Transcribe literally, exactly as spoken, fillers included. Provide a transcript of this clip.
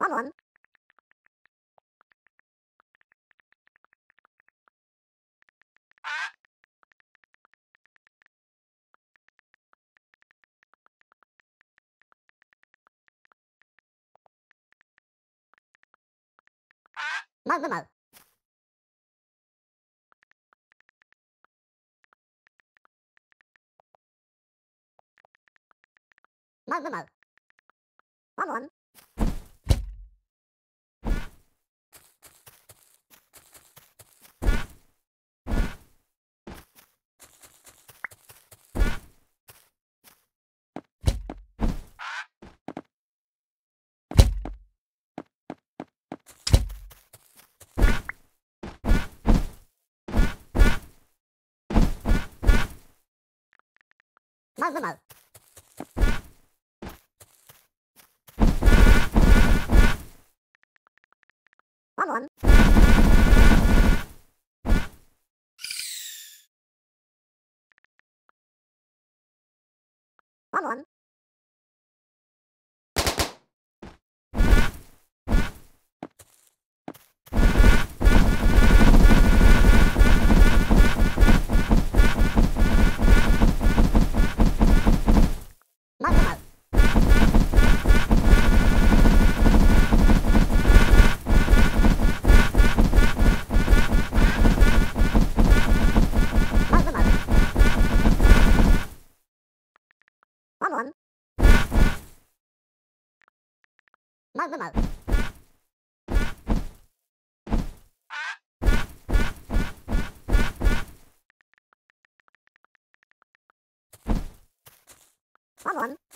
Come on. Mo mo mo. Mo mo mo. Come on. Mo mo mo. Come on. Come on. Mo mo mo. Mo mo mo. Come on. Mo mo mo. Come on.